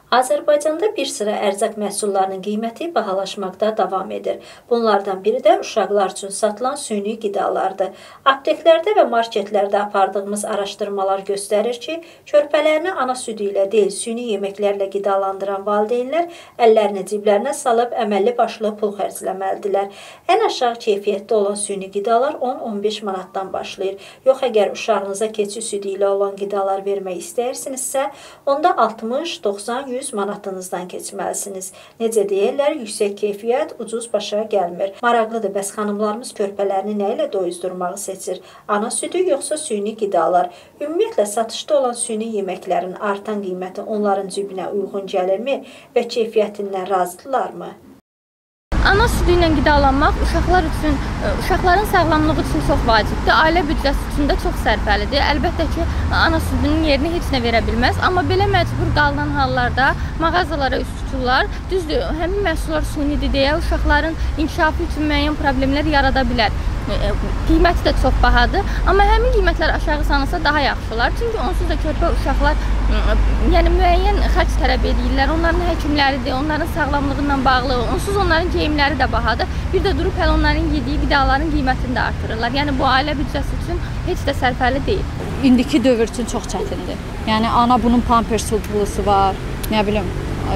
Azərbaycanda bir sıra ərzaq məhsullarının qiyməti bahalaşmaqda davam edir. Bunlardan biri də uşaqlar üçün satılan süni qidalardır. Apteklərdə və marketlərdə apardığımız araşdırmalar göstərir ki, körpələrini ana südü ilə deyil, süni yeməklərlə qidalandıran valideynlər əllərini ciblərinə salıb əməlli başlı pul xərcləməlidirlər. Ən aşağı keyfiyyətdə olan süni qidalar 10-15 manatdan başlayır. Yox, əgər uşağınıza keçi südü ilə olan qidalar vermək istəyirsinizsə, onda 60-90-100 manatınızdan keçməlisiniz. Necə deyirlər, yüksək keyfiyyət ucuz başa gəlmir. Maraqlıdır, bəs xanımlarımız körpələrini nə ilə doyuzdurmağı seçir? Ana südü yoxsa süni qidalar? Ümumiyyətlə, satışda olan süni yeməklərin artan qiyməti onların cibinə uyğun gəlirmi və keyfiyyətindən razıdırlarmı? Ana südü ilə qidalanmaq uşaqların sağlamlığı üçün çox vacibdir. Ailə büdcəsi üçün də çox sərfəlidir. Əlbəttə ki, ana südünün yerini heç nə verə bilməz. Amma belə məcbur qalınan hallarda mağazalara üst tuturlar. Düzdür, həmin məhsullar sünidir deyə uşaqların inkişafı üçün müəyyən problemlər yarada bilər. Qiyməti də çox bahadır. Amma həmin qiymətlər aşağı salınsa daha yaxşı olar. Çünki onsuz da körpə uşaqlar müəyyən xərc tələb edirlər. Onların həkimləridir, onların sağlamlığından bağlı. Onsuz onların geyimləri də bahadır. Bir də durub hələ onların yediyi qidaların qiymətini də artırırlar. Yəni bu ailə büdcəsi üçün heç də sərfəli deyil. İndiki dövr üçün çox çətindir. Yəni ana bunun pampers pulusu var, nə bilim,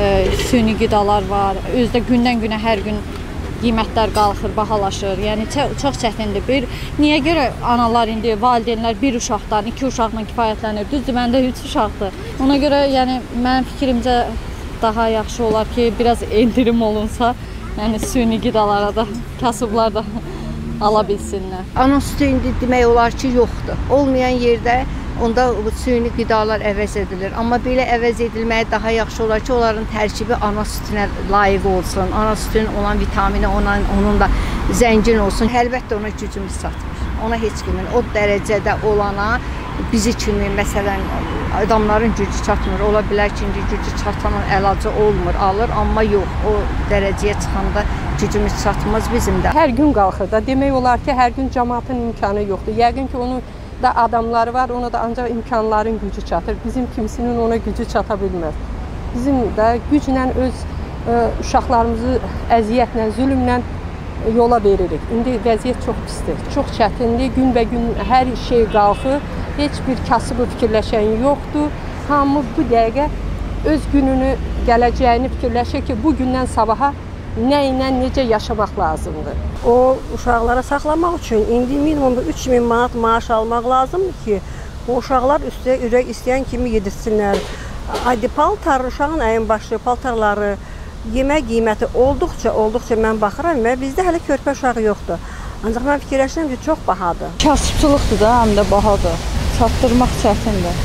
süni qidalar var. Özdə gündən-günə hər gün qiymətlər qalxır, bahalaşır. Yəni çox çətindir. Niyə görə analar indi, valideynlər bir uşaqdan, 2 uşaqla kifayətlənir? Düzdür, məndə 3 uşaqdır. Ona görə yəni mənim fikrimcə daha yaxşı olar ki, biraz endirim olunsa, yəni süni qidalara da kasıblar da ala bilsinlər. Ana sütü indi demək olar ki, yoxdur. Olmayan yerdə onda süni qidalar əvəz edilir. Amma belə əvəz edilməyi daha yaxşı olar ki, onların tərkibi ana sütünə layiq olsun. Ana sütünün olan vitamini onun da zəngin olsun. Əlbəttə ona gücümüz çatmır. Ona heç kimin o dərəcədə olana bizi kimi, məsələn, adamların gücü çatmır. Ola bilər ki, indi gücü çatanın əlacı olmur, alır. Amma yox, o dərəcəyə çıxanda gücümüz çatmaz bizim də. Hər gün qalxır da. Demək olar ki, hər gün cəmaatın imkanı yoxdur. Yəqin ki, onun da adamları var, ona da ancaq imkanların gücü çatır. Bizim kimisinin ona gücü çata bilməz. Bizim də güclə öz uşaqlarımızı əziyyətlə, zülmlə yola veririk. İndi vəziyyət çox pisdir, çox çətindir. Günbəgün hər şey qalxır. Heç bir kasıbı fikirləşən yoxdur. Hamı bu dəqiqə öz gününü, gələcəyini fikirləşir ki, bu gündən sabaha nə ilə necə yaşamaq lazımdır. O uşaqlara saxlamaq üçün indi minimumda 3000 manat maaş almaq lazımdır ki, o uşaqlar üstə ürək istəyən kimi yedirsinlər. Adi paltar, uşağın əyin başlı paltarları, yemək qiyməti olduqca mən baxıram və bizdə hələ körpə uşağı yoxdur. Ancaq mən fikirləşirəm ki, çox bahadır. Kasıbçılıqdır da, həm də bahadır. Çatdırmaq çətindir.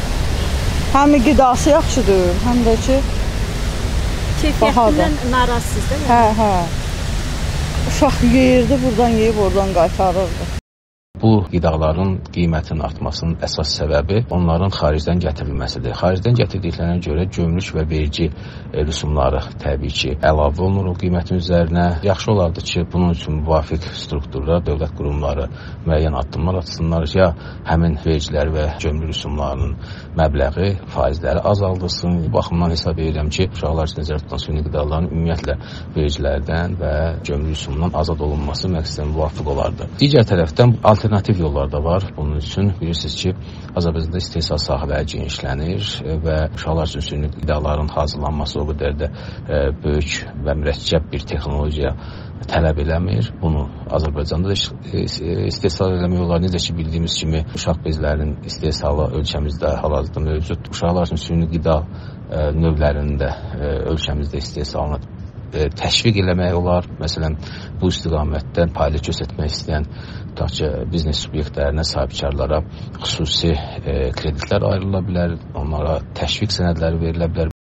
Həm qidası yaxşıdır, həm də ki, Keyfiyyətindən narazısınız, değil mi? Hə. Uşaq yeyirdi, buradan yeyib, oradan qaytarırdı. Bu qidaların qiymətinin artmasının əsas səbəbi onların xaricdən gətirilməsidir. Xaricdən gətirdiklərinə görə gömrük və vergi rüsumları təbii ki, əlavə olunur o qiymətin üzərinə. Yaxşı olardı ki, bunun üçün müvafiq strukturlar, dövlət qurumları müəyyən addımlar atsınlar ya həmin vergilər və gömrük rüsumlarının məbləği, faizləri azaldılsın. Bu baxımdan hesab edirəm ki, uşaqlar üçün nəzərdə tutulan süni qidaların ümumiyyətlə vergilərdən və gömrük rüsumundan azad olunması məqsədlə müvafiq olardı. Digər tərəfdən alternativ yollar da var. Bunun üçün bilirsiniz ki, Azərbaycanda istehsal sahələri genişlənir və uşaqlar üçün süni qidaların hazırlanması o qədər də böyük və mürəkkəb bir texnologiya tələb eləmir. Bunu Azərbaycanda da istehsal eləmək olar. Necə ki, bildiyimiz kimi uşaq bezlərinin istehsalı ölkəmizdə hal-hazırda mövcud. Uşaqlar üçün süni qida növlərinin də ölkəmizdə istehsalına təşviq eləmək olar. Məsələn, bu istiqamətdə fəaliyyət göstərmək istəyən biznes subyektlərinə, sahibkarlara xüsusi kreditlər ayrıla bilər, onlara təşviq sənədləri verilə bilər.